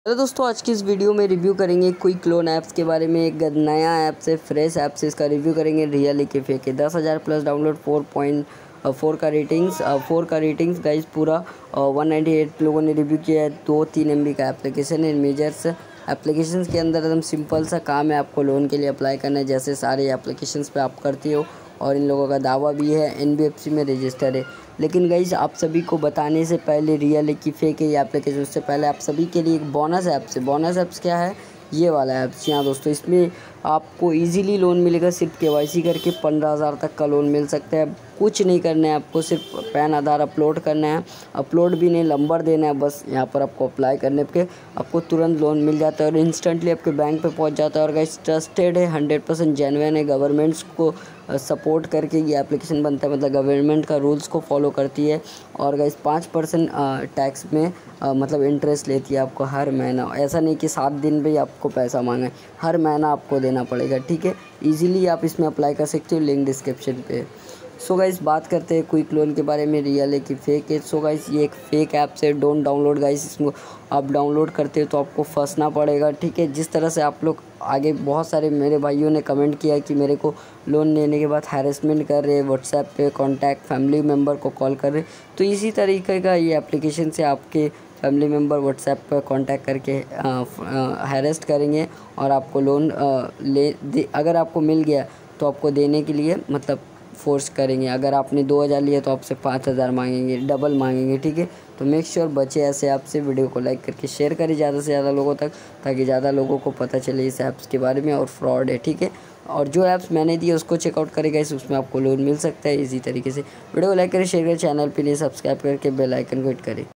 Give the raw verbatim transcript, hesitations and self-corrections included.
Hello दोस्तों, आज की इस वीडियो में रिव्यू करेंगे क्विक लोन ऐप्स के बारे में। एक नया ऐप से फ्रेश ऐप से इसका रिव्यू करेंगे। रियल के फेक है, दस हज़ार plus download, four point four का रेटिंग्स फोर का रेटिंग्स गाइस पूरा वन नाइन्टी एट लोगों ने रिव्यू किया है। दो तीन एम बी का एप्लीकेशन है। मेजर्स एप्लीकेशन के अंदर एकदम सिंपल सा काम है, आपको लोन के लिए अप्लाई करना है जैसे सारे एप्लीकेशन पे आप करती हो। और इन लोगों का दावा भी है, एन बी एफ सी में रजिस्टर है। लेकिन गाइस आप सभी को बताने से पहले रियल की फेक है ये एप्लीकेशन, उससे पहले आप सभी के लिए एक बोनस ऐप्स है। बोनस ऐप्स क्या है? ये वाला ऐप्स। यहाँ दोस्तों इसमें आपको इजीली लोन मिलेगा। सिर्फ के वाई सी करके पंद्रह हज़ार तक का लोन मिल सकता है। कुछ नहीं करना है आपको, सिर्फ पैन आधार अपलोड करना है। अपलोड भी नहीं, नंबर देना है बस। यहाँ पर आपको अप्लाई करने पे आपको तुरंत लोन मिल जाता है और इंस्टेंटली आपके बैंक पे पहुँच जाता है। और गाइस ट्रस्टेड है, हंड्रेड परसेंट जेन्युइन है। गवर्नमेंट्स को सपोर्ट करके ये एप्लीकेशन बनता है, मतलब गवर्नमेंट का रूल्स को फॉलो करती है। और गाइस पाँच परसेंट टैक्स में आ, मतलब इंटरेस्ट लेती है आपको हर महीना। ऐसा नहीं कि सात दिन पे ही आपको पैसा मांगे, हर महीना आपको देना पड़ेगा। ठीक है, इजीली आप इसमें अप्लाई कर सकते हो, लिंक डिस्क्रिप्शन पे। सो गाइस बात करते हैं क्विक लोन के बारे में। रियल है कि फेक है? सो गाइस ये एक फेक ऐप है, डोंट डाउनलोड गाइस। इसमें आप डाउनलोड करते हो तो आपको फंसना पड़ेगा। ठीक है, जिस तरह से आप लोग आगे बहुत सारे मेरे भाइयों ने कमेंट किया कि मेरे को लोन लेने के बाद हैरेसमेंट कर रहे, व्हाट्सएप पे कॉन्टैक्ट फैमिली मेम्बर को कॉल कर रहे, तो इसी तरीके का ये एप्लीकेशन से आपके फैमिली मेम्बर व्हाट्सएप पर कांटेक्ट करके हैरेस्ट करेंगे और आपको लोन आ, ले दे। अगर आपको मिल गया तो आपको देने के लिए मतलब फोर्स करेंगे। अगर आपने दो हज़ार लिया तो आपसे पाँच हज़ार मांगेंगे, डबल मांगेंगे। ठीक है, तो मेक श्योर बचे ऐसे ऐप से। वीडियो को लाइक करके शेयर करें ज़्यादा से ज़्यादा लोगों तक, ताकि ज़्यादा लोगों को पता चले इस ऐप्स के बारे में और फ्रॉड है। ठीक है, और जो ऐप्स मैंने दिए उसको चेकआउट करेगा, इस उसमें आपको लोन मिल सकता है इसी तरीके से। वीडियो को लाइक करें, शेयर करें, चैनल पे लिए सब्सक्राइब करके बेल आइकन को हिट करें।